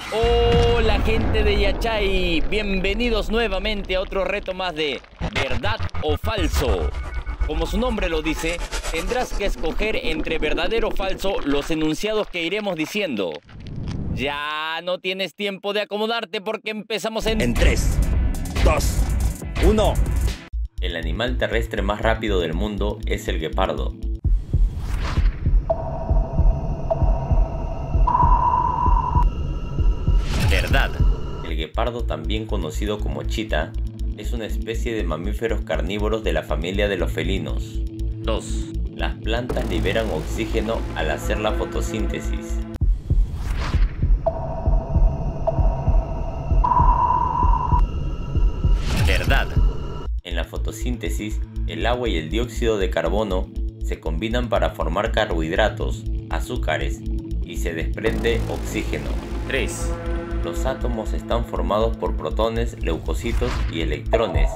Hola gente de Yachay, bienvenidos nuevamente a otro reto más de ¿verdad o falso? Como su nombre lo dice, tendrás que escoger entre verdadero o falso los enunciados que iremos diciendo. Ya no tienes tiempo de acomodarte porque empezamos en 3, 2, 1. El animal terrestre más rápido del mundo es el guepardo. verdad. El guepardo, también conocido como chita, es una especie de mamíferos carnívoros de la familia de los felinos. 2. Las plantas liberan oxígeno al hacer la fotosíntesis. Verdad. En la fotosíntesis, el agua y el dióxido de carbono se combinan para formar carbohidratos, azúcares, y se desprende oxígeno. 3. Los átomos están formados por protones, leucocitos y electrones.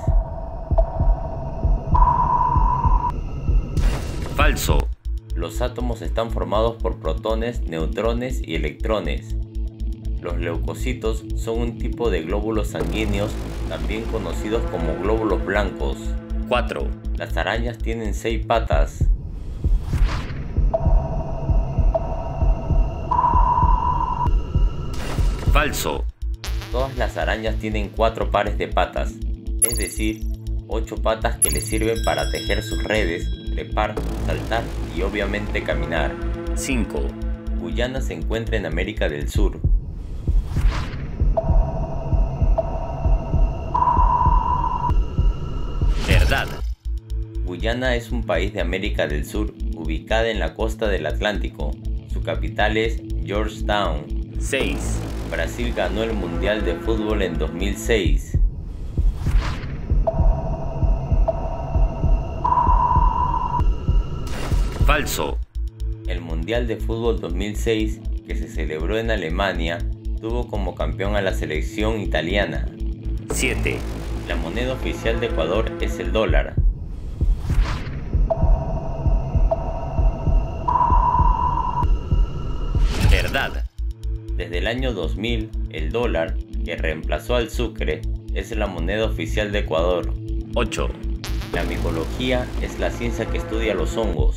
Falso. Los átomos están formados por protones, neutrones y electrones. Los leucocitos son un tipo de glóbulos sanguíneos, también conocidos como glóbulos blancos. 4. Las arañas tienen 6 patas. Falso. Todas las arañas tienen 4 pares de patas, es decir, 8 patas que les sirven para tejer sus redes, trepar, saltar y obviamente caminar. 5. Guyana se encuentra en América del Sur. Verdad. Guyana es un país de América del Sur ubicada en la costa del Atlántico. Su capital es Georgetown. 6. Brasil ganó el Mundial de Fútbol en 2006. Falso. El Mundial de Fútbol 2006, que se celebró en Alemania, tuvo como campeón a la selección italiana. 7. La moneda oficial de Ecuador es el dólar. Verdad. Desde el año 2000, el dólar, que reemplazó al sucre, es la moneda oficial de Ecuador. 8. La micología es la ciencia que estudia los hongos.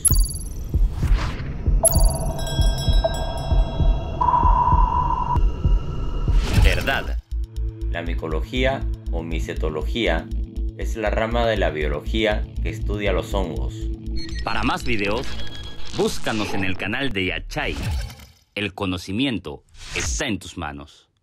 Verdad. La micología o micetología es la rama de la biología que estudia los hongos. Para más videos, búscanos en el canal de Yachay. El conocimiento está en tus manos.